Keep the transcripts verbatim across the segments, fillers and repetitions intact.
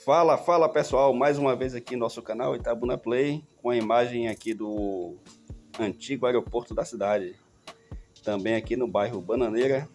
Fala, fala pessoal, mais uma vez aqui no nosso canal Itabuna Play, com a imagem aqui do antigo aeroporto da cidade, também aqui no bairro Bananeira.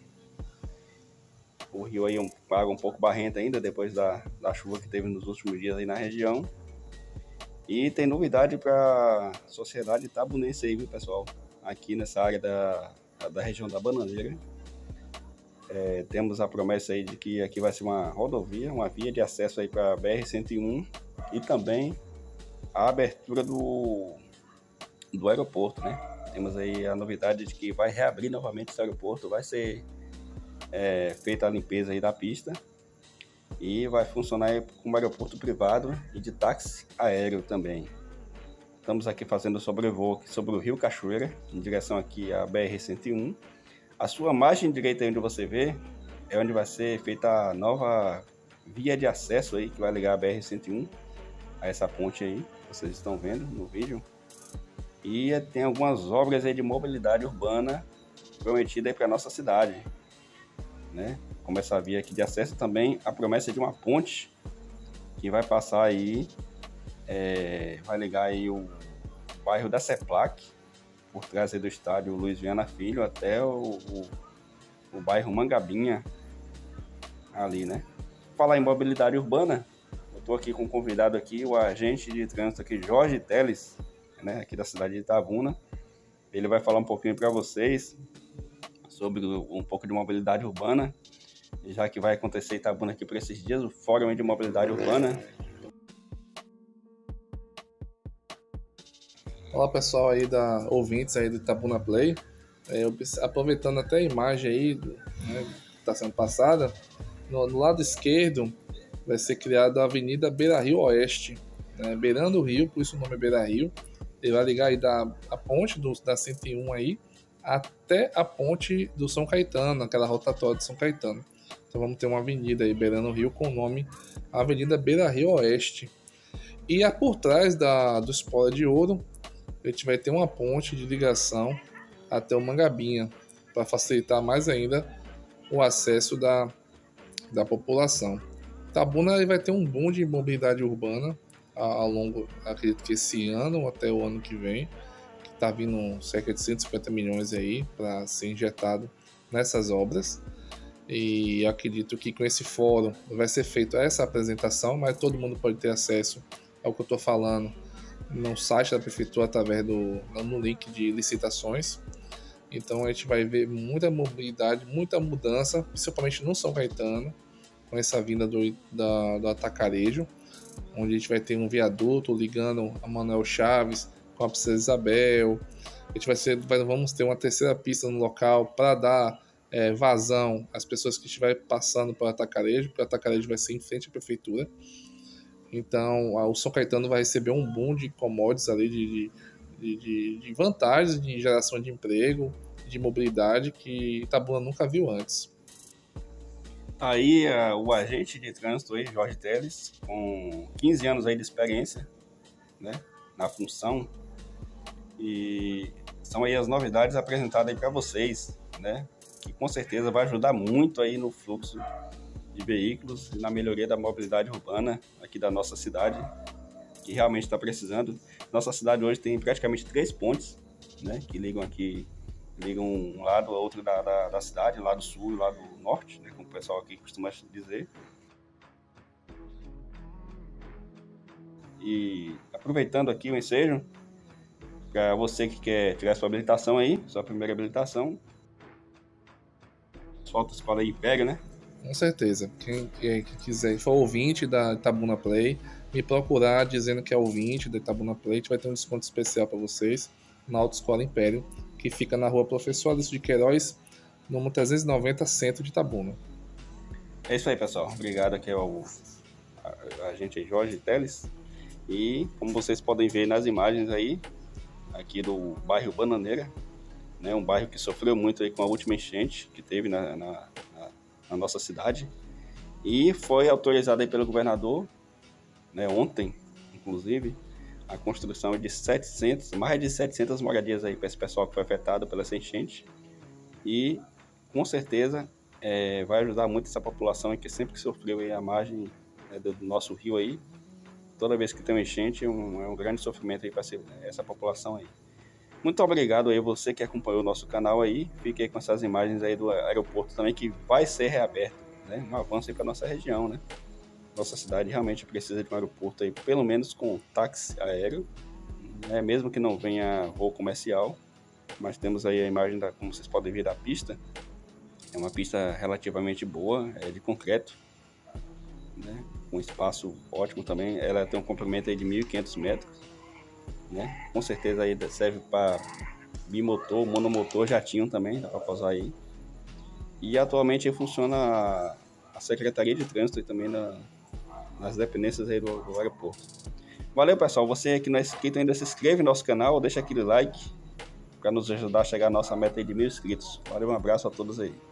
O rio aí um, água um pouco barrenta ainda, depois da, da chuva que teve nos últimos dias aí na região. E tem novidade para a sociedade itabunense aí, viu pessoal, aqui nessa área da, da região da Bananeira. É, temos a promessa aí de que aqui vai ser uma rodovia, uma via de acesso aí para a B R cento e um e também a abertura do, do aeroporto, né? Temos aí a novidade de que vai reabrir novamente esse aeroporto, vai ser é, feita a limpeza aí da pista e vai funcionar aí como aeroporto privado e de táxi aéreo também. Estamos aqui fazendo sobrevoo sobre o Rio Cachoeira, em direção aqui à B R cento e um. A sua margem direita aí onde você vê é onde vai ser feita a nova via de acesso aí que vai ligar a B R cento e um a essa ponte aí, vocês estão vendo no vídeo. E tem algumas obras aí de mobilidade urbana prometida aí para nossa cidade, né? Como essa via aqui de acesso, também a promessa de uma ponte que vai passar aí, é, vai ligar aí o bairro da Seplac, por trás do estádio Luiz Viana Filho até o, o, o bairro Mangabinha, ali, né? Falar em mobilidade urbana, eu estou aqui com um convidado aqui, o agente de trânsito aqui, Jorge Teles, né, aqui da cidade de Itabuna. Ele vai falar um pouquinho para vocês sobre um pouco de mobilidade urbana, já que vai acontecer em Itabuna aqui por esses dias, o Fórum de Mobilidade Urbana. Olá pessoal aí da ouvintes aí do Itabuna Play, é, eu, aproveitando até a imagem aí, né, que está sendo passada, no, no lado esquerdo vai ser criada a Avenida Beira Rio Oeste, né, beirando o rio, por isso o nome é Beira Rio. Ele vai ligar aí da a ponte do, da cento e um aí até a ponte do São Caetano, aquela rotatória de São Caetano. Então vamos ter uma avenida aí beirando o rio com o nome Avenida Beira Rio Oeste. E a por trás da, do Espora de Ouro, a gente vai ter uma ponte de ligação até o Mangabinha, para facilitar mais ainda o acesso da, da população. Itabuna vai ter um boom de mobilidade urbana ao longo, acredito que esse ano até o ano que vem, que está vindo cerca de cento e cinquenta milhões aí para ser injetado nessas obras. E acredito que com esse fórum vai ser feita essa apresentação, mas todo mundo pode ter acesso ao que eu estou falando no site da prefeitura através do no link de licitações. Então a gente vai ver muita mobilidade, muita mudança, principalmente no São Caetano, com essa vinda do, da, do atacarejo, onde a gente vai ter um viaduto ligando a Manuel Chaves com a Princesa Isabel. A gente vai ser, vai, vamos ter uma terceira pista no local para dar é, vazão às pessoas que estiverem passando pelo atacarejo, porque o atacarejo vai ser em frente à prefeitura. Então, o São Caetano vai receber um boom de commodities ali, de, de, de, de vantagens de geração de emprego, de mobilidade que Itabuna nunca viu antes. Aí uh, o agente de trânsito aí, Jorge Teles, com quinze anos aí de experiência, né, na função, e são aí as novidades apresentadas aí para vocês, né, que com certeza vai ajudar muito aí no fluxo de veículos e na melhoria da mobilidade urbana aqui da nossa cidade, que realmente está precisando. Nossa cidade hoje tem praticamente três pontes, né, que ligam aqui, ligam um lado ao outro da, da, da cidade, lado sul e lado norte, né, como o pessoal aqui costuma dizer. E aproveitando aqui o ensejo, para você que quer tirar sua habilitação aí, sua primeira habilitação, solta a escola aí Império, né? Com certeza. Quem, quem quiser, for ouvinte da Itabuna Play, me procurar dizendo que é ouvinte da Itabuna Play, a gente vai ter um desconto especial para vocês na Autoescola Império, que fica na rua Professor Alice de Queiroz, número trezentos e noventa, centro de Itabuna. É isso aí, pessoal. Obrigado aqui ao agente Jorge Teles. E como vocês podem ver nas imagens aí, aqui do bairro Bananeira, né, um bairro que sofreu muito aí com a última enchente que teve na, na, na, na nossa cidade. E foi autorizado aí pelo governador, né, ontem, inclusive, a construção de setecentas, mais de setecentas moradias aí para esse pessoal que foi afetado pela essa enchente. E, com certeza, é, vai ajudar muito essa população que sempre sofreu aí a margem né, do nosso rio aí. Toda vez que tem uma enchente, é um, é um grande sofrimento aí para essa população aí. Muito obrigado aí você que acompanhou o nosso canal aí. Fique aí com essas imagens aí do aeroporto também, que vai ser reaberto, né? Um avanço aí para nossa região, né? Nossa cidade realmente precisa de um aeroporto aí, pelo menos com táxi aéreo, né? Mesmo que não venha voo comercial. Mas temos aí a imagem, da, como vocês podem ver, da pista. É uma pista relativamente boa, é de concreto, né? Um espaço ótimo também. Ela tem um comprimento aí de mil e quinhentos metros, né? Com certeza aí serve para bimotor, monomotor, jatinho também, dá para pousar aí. E atualmente aí funciona a, a Secretaria de Trânsito e também na, nas dependências aí do, do aeroporto. Valeu, pessoal. Você que não é inscrito ainda, se inscreve no nosso canal, deixa aquele like para nos ajudar a chegar à nossa meta aí de mil inscritos. Valeu, um abraço a todos aí.